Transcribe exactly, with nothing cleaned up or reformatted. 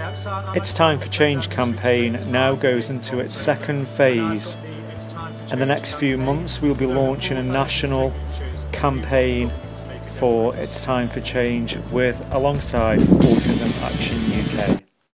It's Time for Change campaign now goes into its second phase. In the next few months we'll be launching a national campaign for It's Time for Change with alongside Autism Action U K.